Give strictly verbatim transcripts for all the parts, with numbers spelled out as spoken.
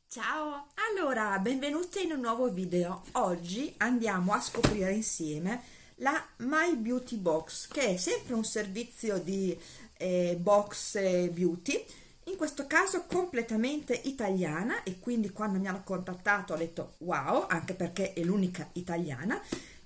Ciao, allora benvenuti in un nuovo video. Oggi andiamo a scoprire insieme la My Beauty Box, che è sempre un servizio di eh, box eh, beauty, in questo caso completamente italiana, e quindi quando mi hanno contattato ho detto wow, anche perché è l'unica italiana.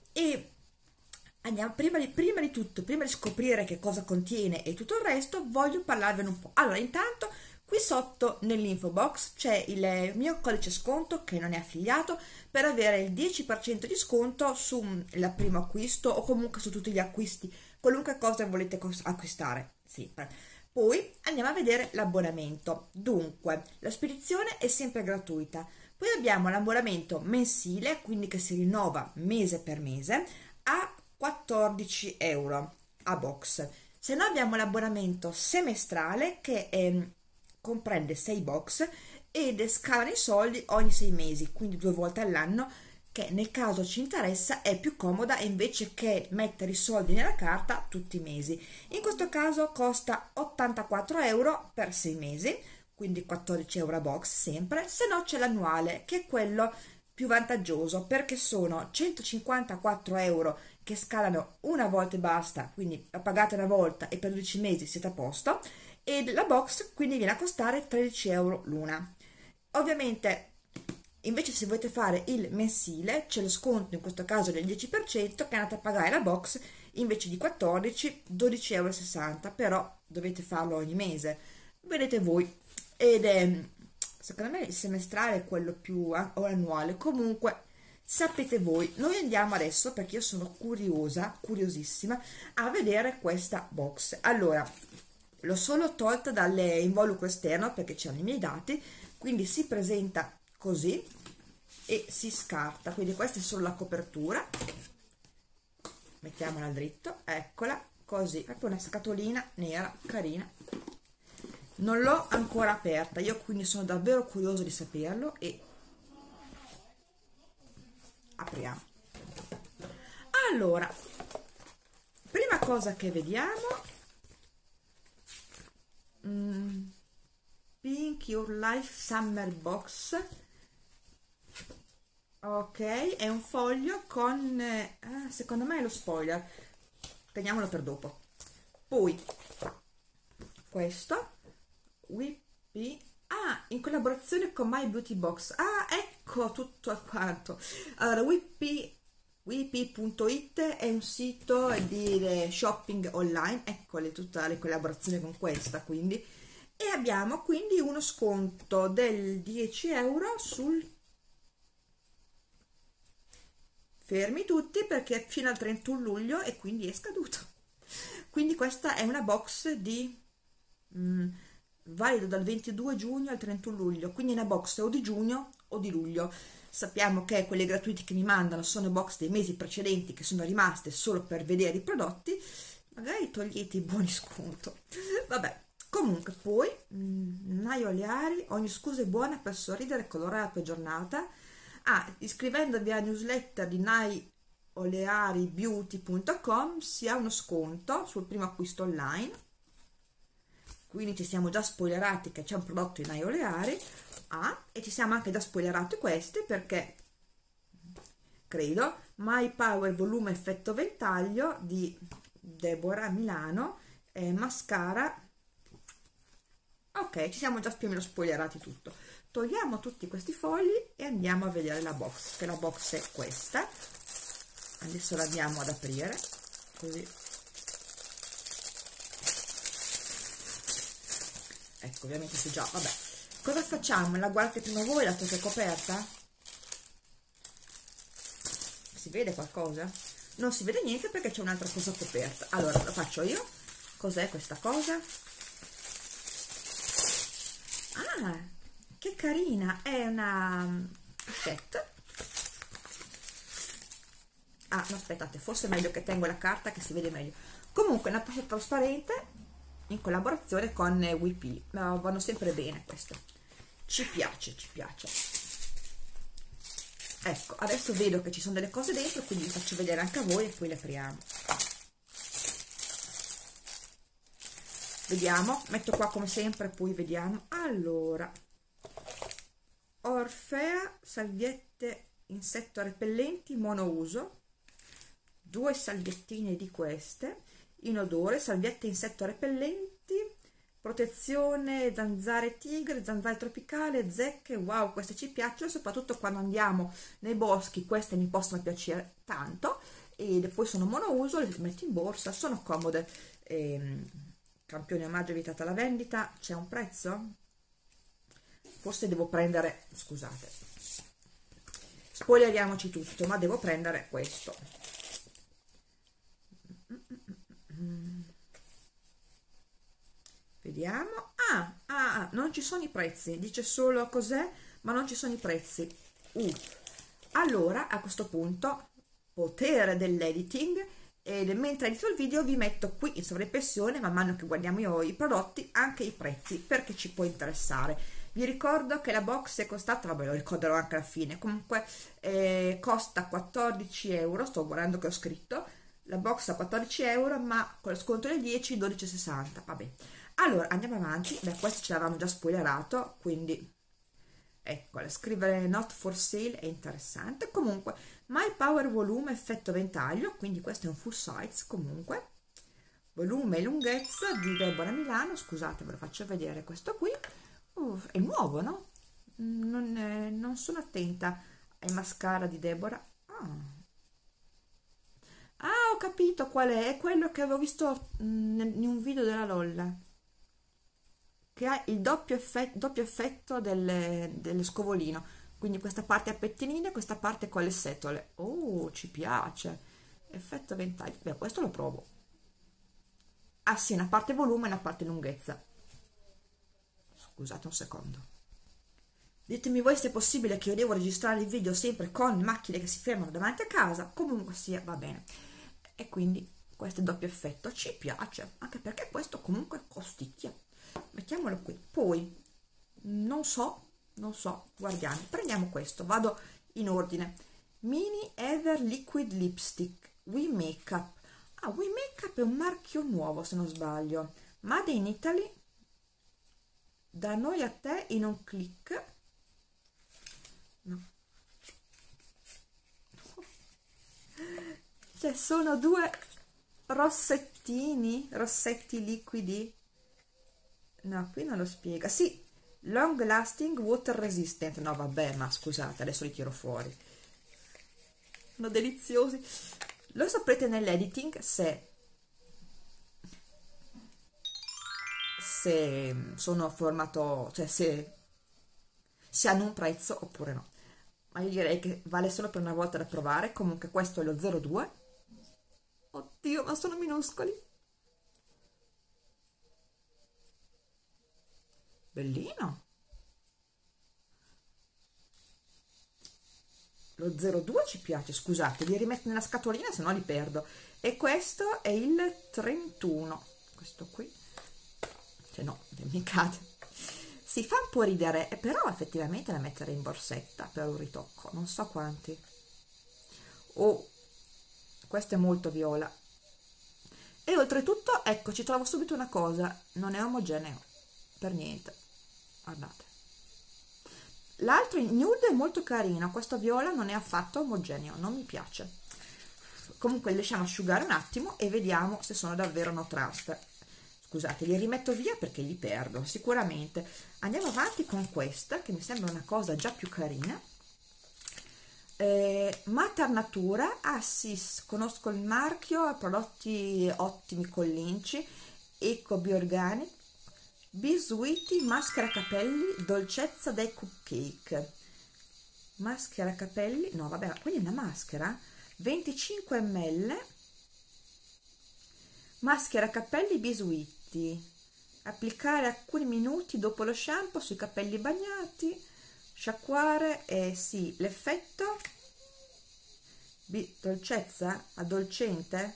E andiamo, prima di, prima di tutto, prima di scoprire che cosa contiene e tutto il resto, voglio parlarvene un po'. Allora, intanto qui sotto nell'info box c'è il mio codice sconto, che non è affiliato, per avere il dieci per cento di sconto sul primo acquisto o comunque su tutti gli acquisti, qualunque cosa volete acquistare, sempre. Poi andiamo a vedere l'abbonamento. Dunque, la spedizione è sempre gratuita. Poi abbiamo l'abbonamento mensile, quindi che si rinnova mese per mese, a quattordici euro a box. Se no abbiamo l'abbonamento semestrale, che è comprende sei box ed scalano i soldi ogni sei mesi, quindi due volte all'anno, che nel caso ci interessa è più comoda invece che mettere i soldi nella carta tutti i mesi. In questo caso costa ottantaquattro euro per sei mesi, quindi quattordici euro a box sempre. Se no c'è l'annuale, che è quello più vantaggioso, perché sono centocinquantaquattro euro che scalano una volta e basta, quindi la pagate una volta e per dodici mesi siete a posto, e la box quindi viene a costare tredici euro l'una. Ovviamente invece se volete fare il mensile c'è lo sconto, in questo caso del dieci per cento, che andate a pagare la box invece di quattordici, dodici euro e sessanta, però dovete farlo ogni mese, vedete voi. Ed è, secondo me il semestrale è quello più, o annuale, comunque sapete voi. Noi andiamo adesso, perché io sono curiosa, curiosissima, a vedere questa box. Allora, l'ho solo tolta dall'involucro esterno perché c'erano i miei dati, quindi si presenta così e si scarta. Quindi questa è solo la copertura, mettiamola dritto, eccola così, proprio una scatolina nera carina. Non l'ho ancora aperta, io quindi sono davvero curioso di saperlo, e apriamo. Allora, prima cosa che vediamo, Mm, Pink Your Life Summer Box. Ok, è un foglio con eh, ah, secondo me è lo spoiler, teniamolo per dopo. Poi questo Whippy, ah, in collaborazione con My Beauty Box. Ah, ecco tutto quanto. Allora, Whippy whippy punto it è un sito di shopping online, eccole tutte le collaborazioni con questa, quindi. E abbiamo quindi uno sconto del dieci euro sul, fermi tutti perché fino al trentuno luglio, e quindi è scaduto. Quindi questa è una box di mm, valido dal ventidue giugno al trentuno luglio, quindi è una box o di giugno o di luglio. Sappiamo che quelli gratuiti che mi mandano sono box dei mesi precedenti, che sono rimaste solo per vedere i prodotti. Magari togliete i buoni sconto. Vabbè, comunque poi mh, Nai Oleari, ogni scusa è buona per sorridere e colorare la tua giornata. Ah, iscrivendovi alla newsletter di nai oleari beauty punto com si ha uno sconto sul primo acquisto online, quindi ci siamo già spoilerati che c'è un prodotto in Nai Oleari. Ah, e ci siamo anche già spoilerati questi, perché credo My Power Volume Effetto Ventaglio di Deborah Milano, eh, mascara. Ok, ci siamo già più o meno spoilerati tutto. Togliamo tutti questi fogli e andiamo a vedere la box, che la box è questa. Adesso la andiamo ad aprire così. Ecco, ovviamente si già, vabbè. Cosa facciamo? La guardate prima voi la tocca coperta? Si vede qualcosa? Non si vede niente perché c'è un'altra cosa coperta. Allora, lo faccio io. Cos'è questa cosa? Ah, che carina! È una pochette. Ah, no, aspettate, forse è meglio che tengo la carta, che si vede meglio. Comunque, una pochette trasparente in collaborazione con Whippy. No, vanno sempre bene queste. Ci piace, ci piace. Ecco, adesso vedo che ci sono delle cose dentro, quindi vi faccio vedere anche a voi e poi le apriamo. Vediamo, metto qua come sempre, poi vediamo. Allora, Orfea salviette insetto repellenti monouso, due salviettine di queste, inodore, salviette insetto repellenti, protezione zanzare tigre, zanzare tropicale, zecche. Wow, queste ci piacciono, soprattutto quando andiamo nei boschi, queste mi possono piacere tanto, e poi sono monouso, le metti in borsa, sono comode. Ehm, campione omaggio vietata alla vendita, c'è un prezzo? Forse devo prendere, scusate, spoileriamoci tutto, ma devo prendere questo. Vediamo. Ah, ah, non ci sono i prezzi, dice solo cos'è, ma non ci sono i prezzi. Uh. Allora, a questo punto, potere dell'editing, e mentre edito il video vi metto qui in sovraimpressione, man mano che guardiamo io i prodotti, anche i prezzi, perché ci può interessare. Vi ricordo che la box è costata, vabbè, lo ricorderò anche alla fine, comunque eh, costa quattordici euro, sto guardando che ho scritto, la box a quattordici euro, ma con lo sconto del dieci, dodici e sessanta, vabbè. Allora, andiamo avanti. Beh, questo ce l'avevamo già spoilerato, quindi eccola, scrivere not for sale è interessante. Comunque, My Power Volume effetto ventaglio, quindi questo è un full size, comunque. Volume e lunghezza di Deborah Milano, scusate, ve lo faccio vedere questo qui. Uh, è nuovo, no? Non, è, non sono attenta ai mascara di Deborah. Ah. ah, ho capito qual è, è quello che avevo visto mh, in un video della Lolla, che ha il doppio effetto, doppio effetto del, dello scovolino, quindi questa parte a pettinine e questa parte con le setole. Oh, ci piace, effetto ventaglio. Beh, questo lo provo. Ah sì, una parte volume e una parte lunghezza. Scusate un secondo. Ditemi voi se è possibile che io devo registrare il video sempre con macchine che si fermano davanti a casa. Comunque sia, va bene. E quindi questo è doppio effetto, ci piace, anche perché questo comunque costicchia. Mettiamolo qui. Poi non so, non so, guardiamo, prendiamo questo, vado in ordine. Mini Ever Liquid Lipstick We Makeup. Ah, We Makeup è un marchio nuovo, se non sbaglio, Made in Italy, da noi a te in un click. No, cioè sono due rossettini, rossetti liquidi. No, qui non lo spiega. Sì, long lasting water resistant. No, vabbè, ma scusate, adesso li tiro fuori. Sono deliziosi. Lo saprete nell'editing se se sono formato, cioè se se hanno un prezzo oppure no. Ma io direi che vale solo per una volta da provare. Comunque questo è lo zero due. Oddio, ma sono minuscoli. Bellino. Lo zero due ci piace, scusate, li rimetto nella scatolina se no li perdo. E questo è il trentuno, questo qui, cioè no, mi cade. Si fa un po' ridere, però effettivamente da mettere in borsetta per un ritocco, non so quanti. Oh, questo è molto viola. E oltretutto, ecco, ci trovo subito una cosa, non è omogeneo, per niente. Guardate, l'altro in nude è molto carino, questo viola non è affatto omogeneo, non mi piace. Comunque li lasciamo asciugare un attimo e vediamo se sono davvero no transfer. Scusate, li rimetto via perché li perdo sicuramente. Andiamo avanti con questa che mi sembra una cosa già più carina. eh, Mater Natura. Ah sì, conosco il marchio, prodotti ottimi con l'inci, eco bioorganico. Bisuiti maschera capelli dolcezza dei cupcake. Maschera capelli, no vabbè, quindi una maschera venticinque millilitri. Maschera capelli Bisuiti, applicare alcuni minuti dopo lo shampoo sui capelli bagnati, sciacquare. E sì, l'effetto dolcezza addolcente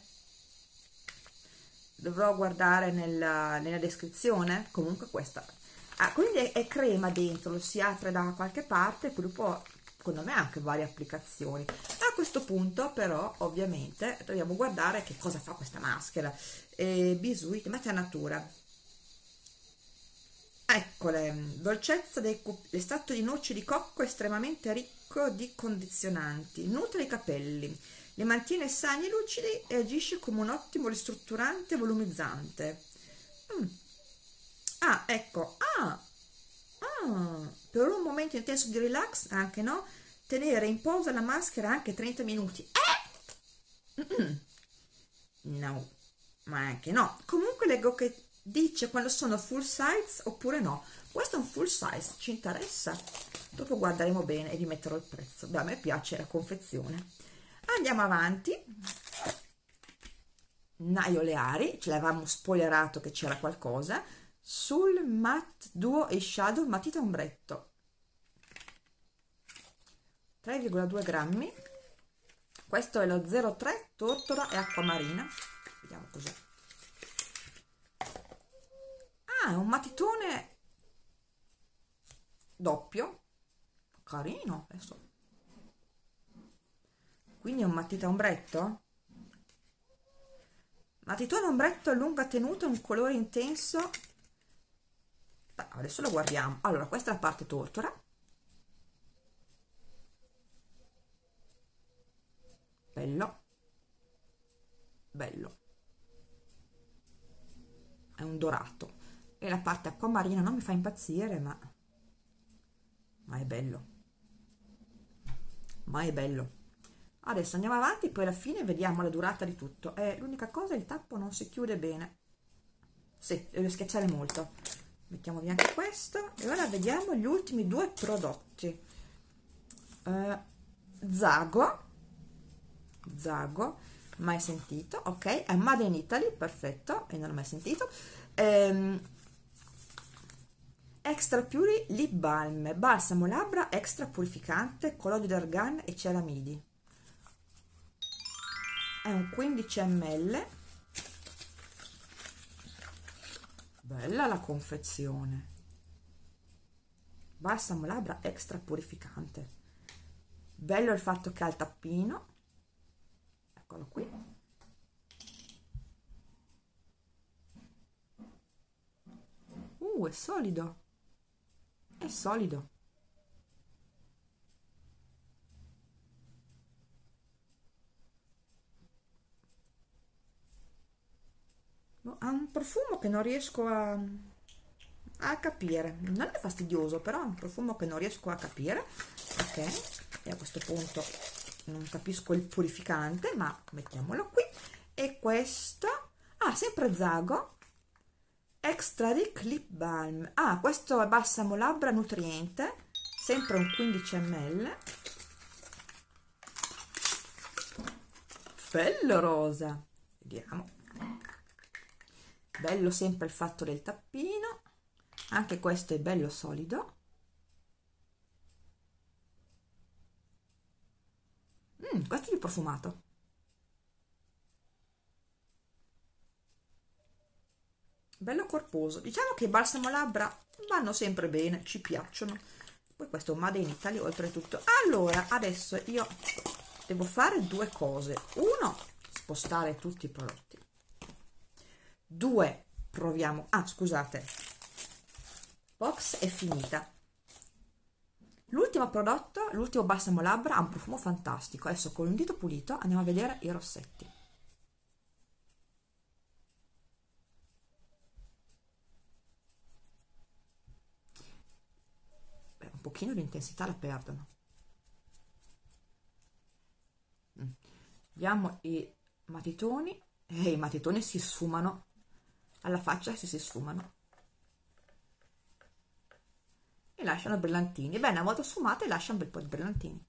dovrò guardare nella, nella descrizione. Comunque questa, ah, quindi è, è crema dentro, lo si apre da qualche parte, poi dopo secondo me ha anche varie applicazioni. A questo punto però ovviamente dobbiamo guardare che cosa fa questa maschera. eh, Bisuit Mater Natura. Eccole, dolcezza dell'estratto di noci di cocco estremamente ricco di condizionanti, nutre i capelli, li mantiene sani e lucidi e agisce come un ottimo ristrutturante e volumizzante. Mm. Ah, ecco, ah, ah, per un momento intenso di relax, anche no, tenere in posa la maschera anche trenta minuti. Eh? Mm-mm. No, ma anche no. Comunque leggo che dice quando sono full size oppure no. Questo è un full size, ci interessa? Dopo guarderemo bene e vi metterò il prezzo. Beh, a me piace la confezione. Andiamo avanti. Naio Leari, ce l'avevamo spoilerato che c'era qualcosa. Sul Matte Duo e Shadow matita ombretto. tre virgola due grammi. Questo è lo zero tre tortora e acquamarina. Vediamo cos'è. Ah, è un matitone doppio, carino. Adesso. Quindi è un matita ombretto. Matitone ombretto a lunga tenuta, un colore intenso. Beh, adesso lo guardiamo. Allora, questa è la parte tortora. Bello, bello, è un dorato, e la parte acquamarina non mi fa impazzire, ma ma è bello, ma è bello. Adesso andiamo avanti, poi alla fine vediamo la durata di tutto. Eh, l'unica cosa, il tappo non si chiude bene. Sì, devo schiacciare molto. Mettiamo via anche questo e ora vediamo gli ultimi due prodotti. eh, Zago Zago, mai sentito, ok, è Made in Italy, perfetto, e non l'ho mai sentito. ehm, Extra Puri Lip Balm, balsamo labbra extra purificante con olio d'argan e ceramidi, è un quindici millilitri. Bella la confezione, balsamo labbra extra purificante, bello il fatto che ha il tappino. Eccolo qui. Uh, è solido. È solido. Ha un profumo che non riesco a, a capire. Non è fastidioso, però è un profumo che non riesco a capire. Ok, e a questo punto non capisco il purificante, ma mettiamolo qui. E questo, ah, sempre Zago Extra Ric Lip Balm. Ah, questo è balsamo labbra nutriente, sempre un quindici millilitri. Bello rosa, vediamo. Bello sempre il fatto del tappino, anche questo è bello solido. Mm, questo è il profumato. Bello corposo. Diciamo che i balsamo labbra vanno sempre bene, ci piacciono. Poi questo è un Made in Italy oltretutto. Allora, adesso io devo fare due cose. Uno, spostare tutti i prodotti. Due, proviamo. Ah, scusate. Box è finita. L'ultimo prodotto, l'ultimo balsamo labbra, ha un profumo fantastico. Adesso con un dito pulito andiamo a vedere i rossetti. Beh, un pochino di intensità la perdono. Mm. Vediamo i matitoni. E i matitoni si sfumano. Alla faccia si si sfumano. E lasciano brillantini. Beh, una volta sfumate lascia un bel po' di brillantini.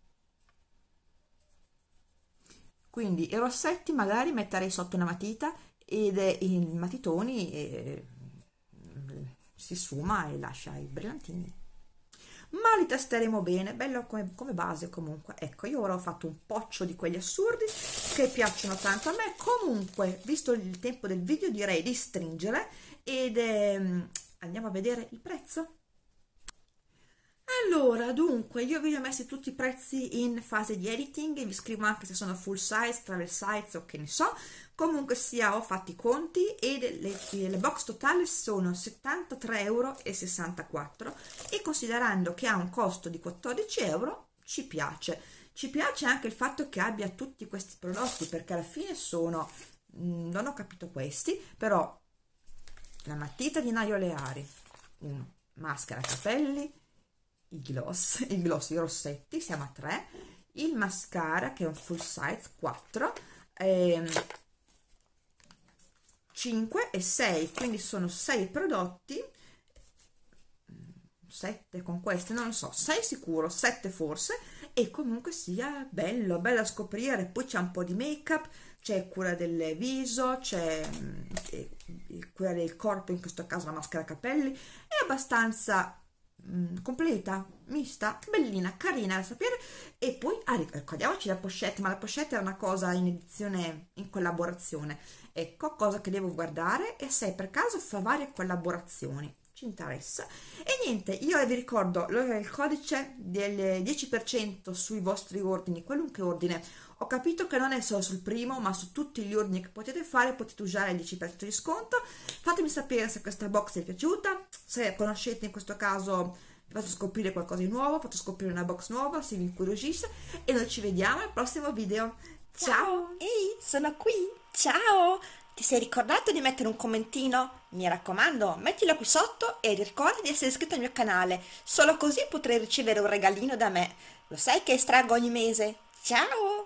Quindi i rossetti magari metterei sotto una matita ed i matitoni eh, si sfuma e lascia i brillantini. Ma li testeremo bene, bello come, come base comunque. Ecco, io ora ho fatto un poccio di quelli assurdi che piacciono tanto a me. Comunque, visto il tempo del video, direi di stringere ed eh, andiamo a vedere il prezzo. Allora, dunque, io vi ho messi tutti i prezzi in fase di editing, vi scrivo anche se sono full size, travel size o che ne so. Comunque sia, ho fatto i conti e le, le box totali sono settantatré euro e sessantaquattro, e considerando che ha un costo di quattordici euro ci piace. Ci piace anche il fatto che abbia tutti questi prodotti, perché alla fine sono, mh, non ho capito questi, però la matita di Naio Leari, uno, maschera capelli, i gloss, i gloss, i rossetti, siamo a tre, il mascara che è un full size, quattro, ehm, cinque e sei, quindi sono sei prodotti, sette con questi, non lo so, sei sicuro, sette forse, e comunque sia bello, bello da scoprire. Poi c'è un po' di make up, c'è cura del viso, c'è cura del corpo, in questo caso la maschera capelli, è abbastanza mh, completa, mista, bellina, carina da sapere. E poi ah, ricordiamoci la pochette, ma la pochette è una cosa in edizione, in collaborazione, ecco, cosa che devo guardare, e se per caso fa varie collaborazioni ci interessa. E niente, io vi ricordo il codice del dieci per cento sui vostri ordini, qualunque ordine. Ho capito che non è solo sul primo, ma su tutti gli ordini che potete fare potete usare il dieci per cento di sconto. Fatemi sapere se questa box vi è piaciuta, se conoscete in questo caso, vi faccio scoprire qualcosa di nuovo, faccio scoprire una box nuova, se vi incuriosisce, e noi ci vediamo al prossimo video. Ciao! Ciao, ehi, sono qui. Ciao! Ti sei ricordato di mettere un commentino? Mi raccomando, mettilo qui sotto e ricorda di essere iscritto al mio canale. Solo così potrai ricevere un regalino da me. Lo sai che estraggo ogni mese? Ciao!